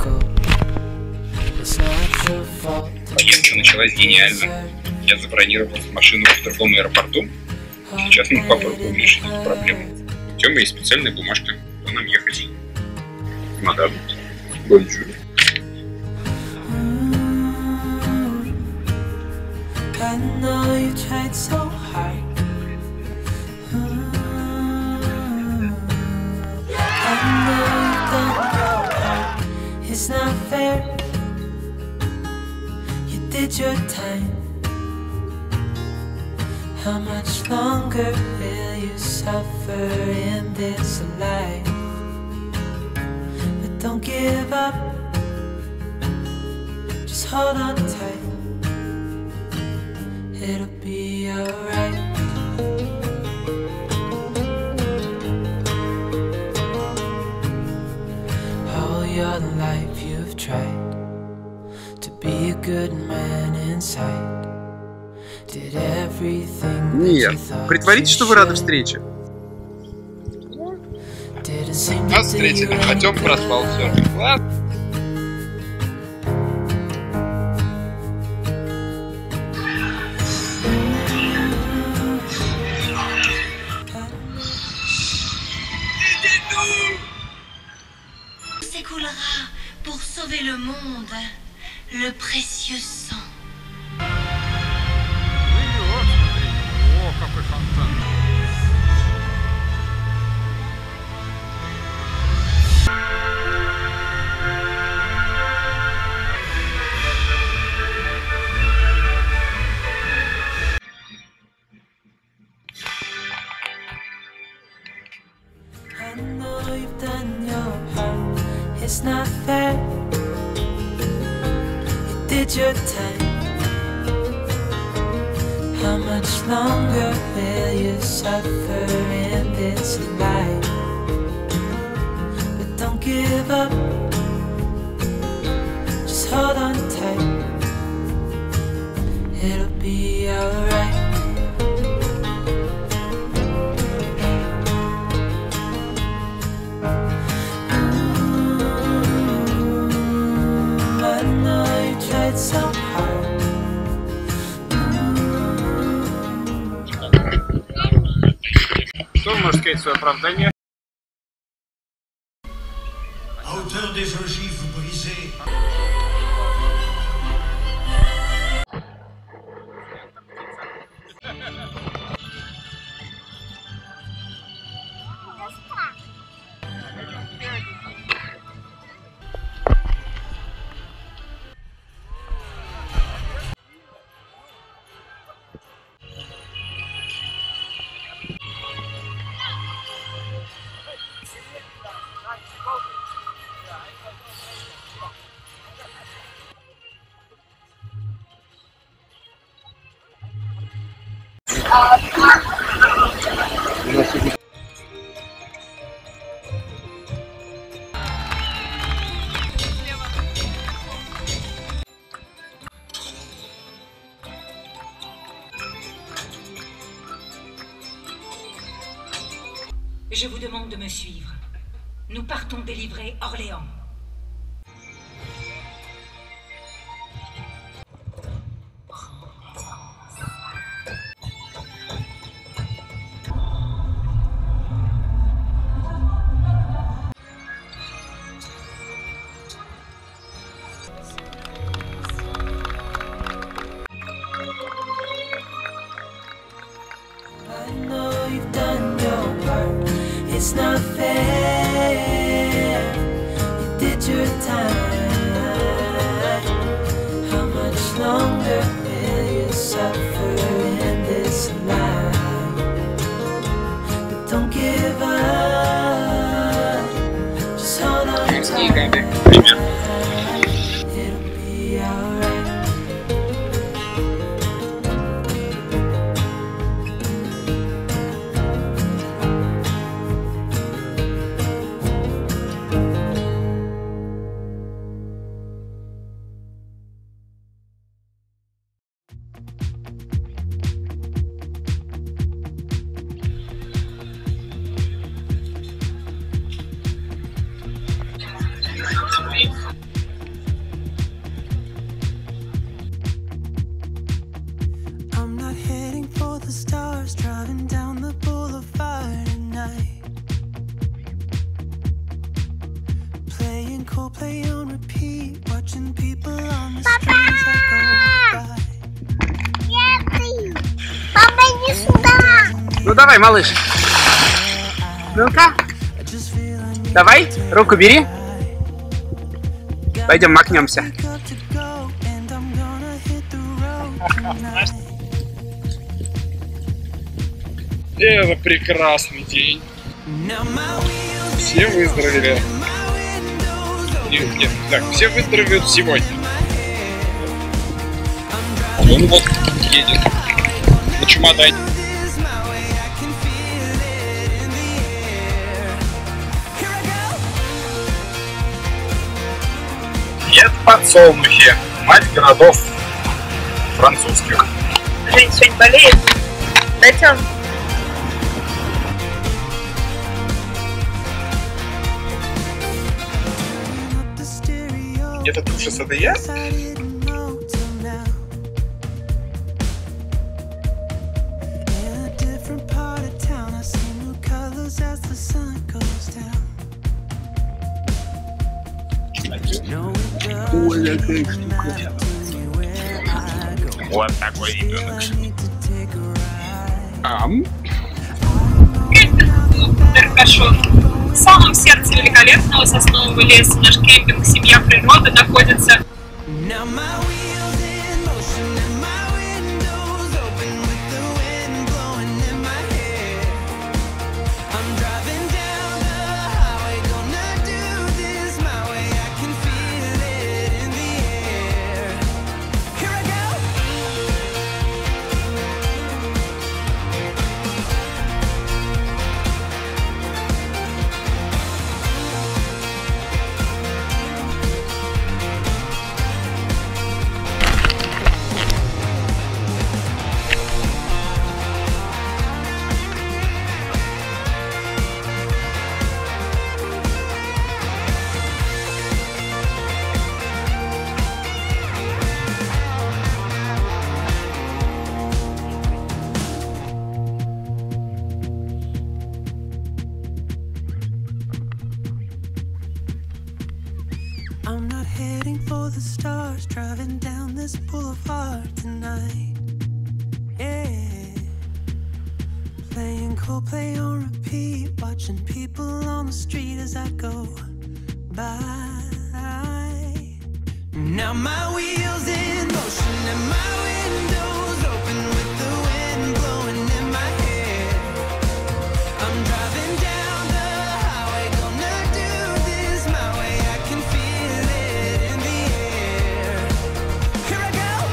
Поездка началась гениально. Я забронировал машину в другом аэропорту. Сейчас мы попробуем решить эту проблему. У Тёмы есть специальная бумажка, куда нам ехать. Чемодан. Бонжур. I know you tried so hard. I know you've done your part. It's not fair. You did your time. How much longer will you suffer in this life? But don't give up. Just hold on tight. It'll be alright. All your life you've tried to be a good man inside. Did everything that you thought. Притворитесь, что вы рады встрече. Нас встретили, Артём проспал все. Ладно. S'écoulera pour sauver le monde, le précieux sang. О, какой фонтан. I know you've done your part. It's not fair. You did your time. How much longer will you suffer in this life? But don't give up. Just hold on tight. It'll be alright. I know you tried so hard. Что вы можете сказать в свое оправдание? À hauteur des ogives brisées. Je vous demande de me suivre. Nous partons délivrer Orléans. I know you've done your part. It's not fair. You did your time. How much longer will you suffer in this life? But don't give up. Just hold on tight. It'll be alright. Coldplay on repeat, watching people on the streets that go by. Папа, иди сюда. Ну давай, малыш. Ну-ка. Давай, руку бери. Пойдем макнемся. Это прекрасный день. Все выздоровели. Нет, так, все выздоровеют сегодня. Он вот едет на чемодане. Нет, подсолнухи, мать городов французских. Жень сегодня болеет. Да, Тём? Этот ужас, это я? Ой, какая штука. Вот такой ребенок. Каркашон. В самом сердце великолепного соснового леса наш кемпинг «Семья природы» находится. I'm not heading for the stars, driving down this boulevard tonight. Yeah, playing Coldplay on repeat, watching people on the street as I go by. Now my wheels in motion and my windows open with the wind blowing in my hair. I'm driving down the highway, gonna do this my way. I can feel it in the air. Here I go.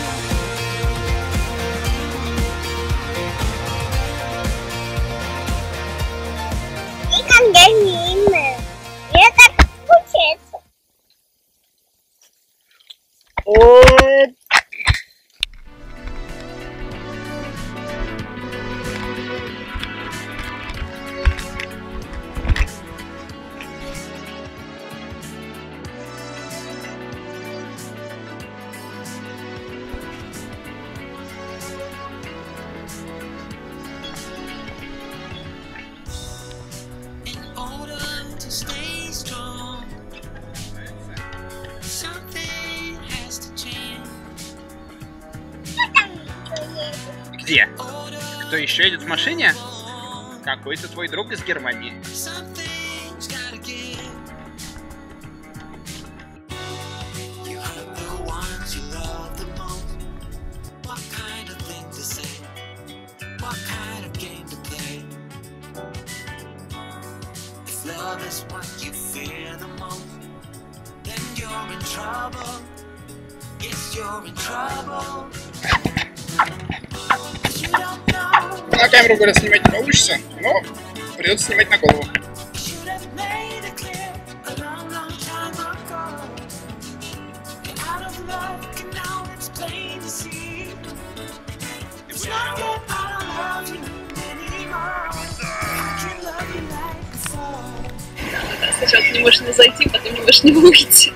Ты там гонимая. Я так скучается. Где? Кто еще едет в машине? Какой-то твой друг из Германии. На камеру, говорят, снимать не получится, но придется снимать на голову. Сначала ты не можешь не зайти, потом не можешь не выйти.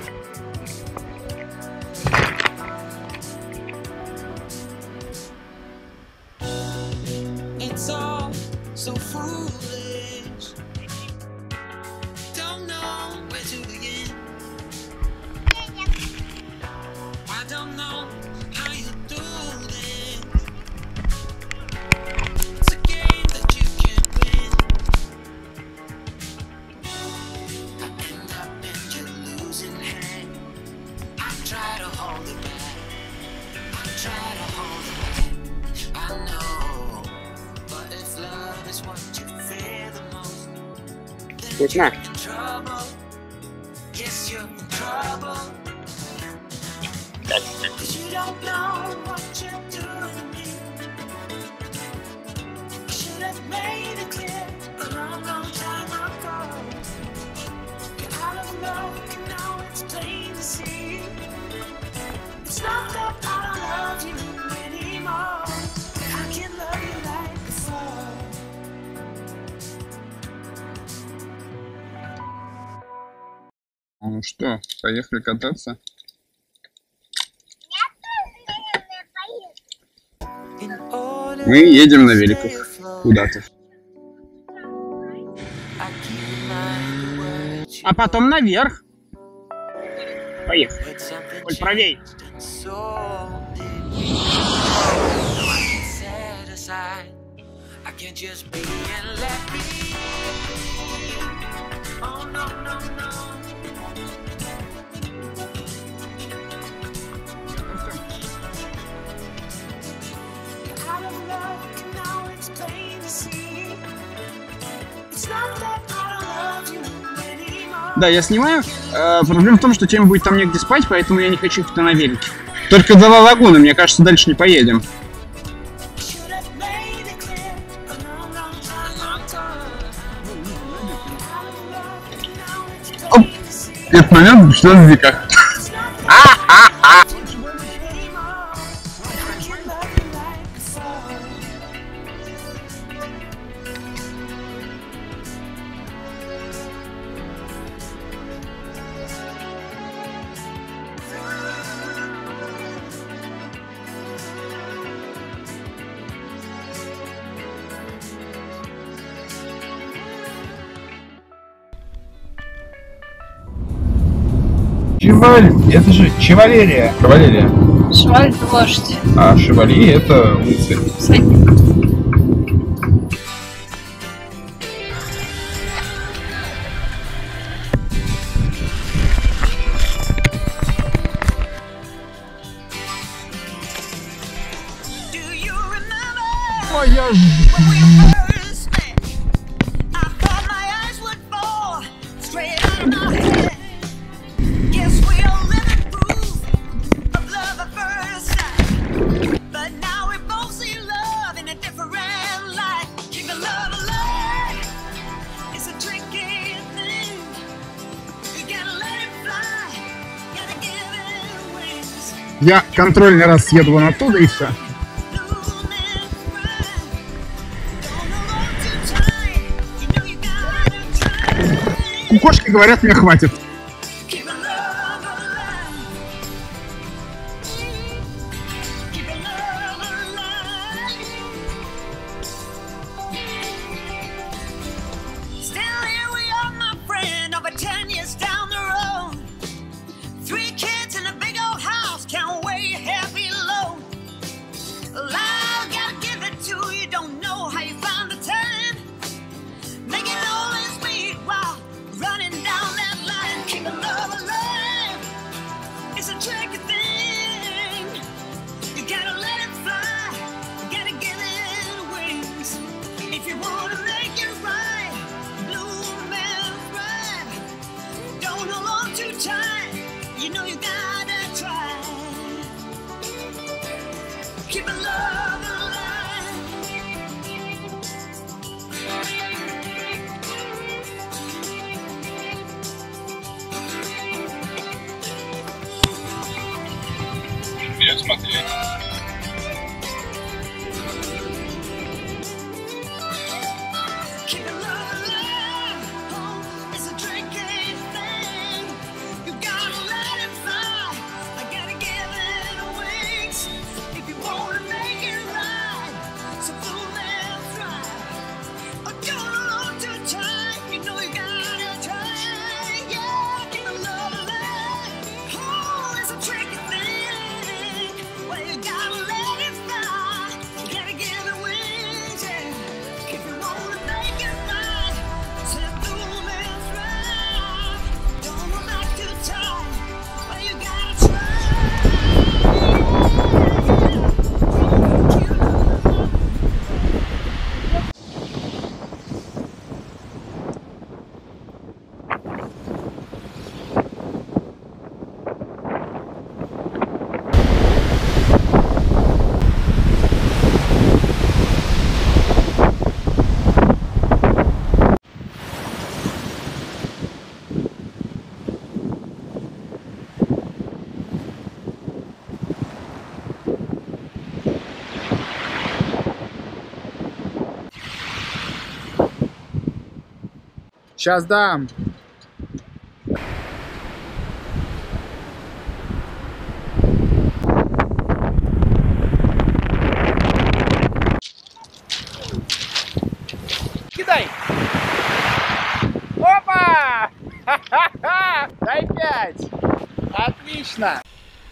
So foolish, don't know where to begin. Вкусно. Ну что, поехали кататься? Мы едем на великах куда-то. А потом наверх. Поехали. Коль, правей. Да, я снимаю. Проблема в том, что тебе будет там негде спать, поэтому я не хочу их на велике. Только до Ла-Лагуны, мне кажется, дальше не поедем. Этот момент что в веках. Это же чевалерия. Кавалерия. Шваль — лошадь. А шевали это рыцарь. Всадник. Моя Я контрольный раз съеду вон оттуда и все. Кукошки говорят, мне хватит. Я смотрел. Well, you Сейчас дам. Кидай! Опа! Ха-ха-ха! Дай 5! Отлично!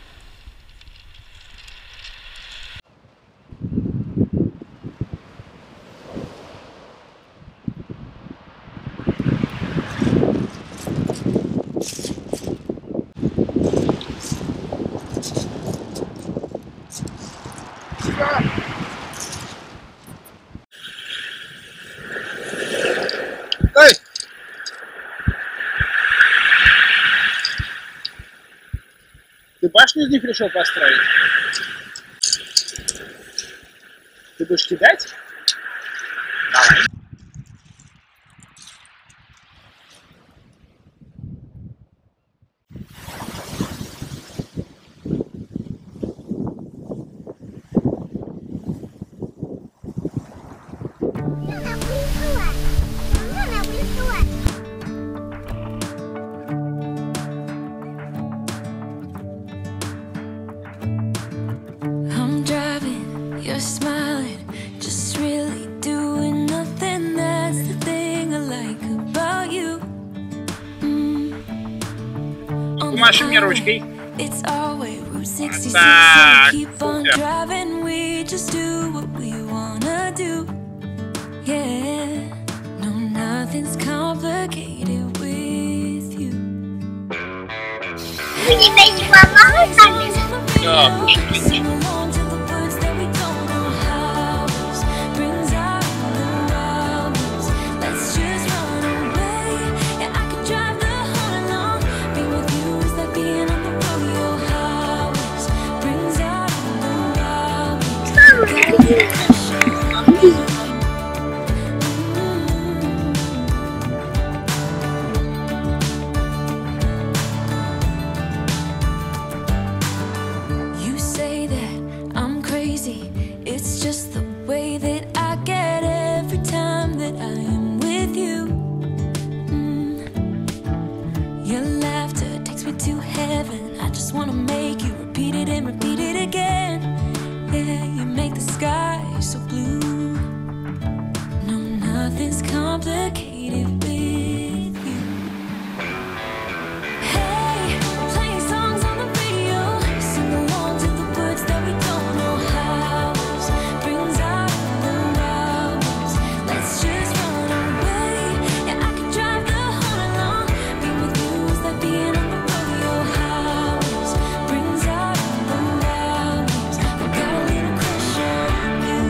Эй! Ты башню из них решил построить? Ты будешь кидать? Давай. I'm driving, you're smiling, just really doing nothing. That's the thing I like about you. On the Помаши мне highway, ручкой. it's always Route 66, Так, so we keep on супер. driving. We just do what we wanna do. Yeah, no, nothing's complicated with you. У тебя не попало там? Да, очень отлично. Sing along to the words that we don't know how. Brings out the wildness. Let's just run away. Yeah, I could drive the whole night long. Being with you is like being on the rodeo highways. Brings out the wildness. Got a little crush on you. You say that I'm crazy. It's just the way that I get every time that I am with you. Your laughter takes me to heaven. I just wanna make you repeat it and repeat it again. Yeah, you make the sky so blue. No, nothing's complicated with you. Hey, playing songs on the radio. Sing along to the words that we don't know how. Brings out the wildness. Let's just run away. Yeah, I could drive the whole night long. Being with you is like being on the rodeo highways. Brings out the wildness. I got a little crush on you.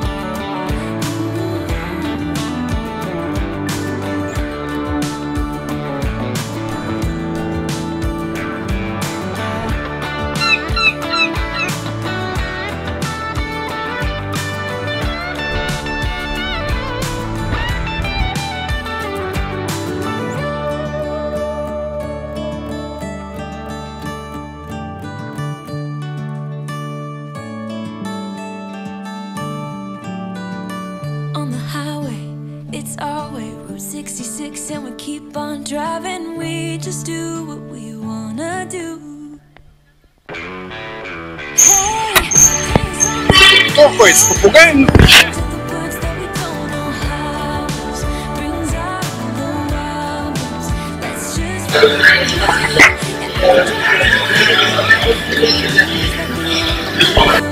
On the highway, it's always Route 66, and we keep on driving. We just do what we wanna do. Hey, playing songs Кто ходит с попугаем? to the words that we don't know how. Brings out the wildness. Let's just run away.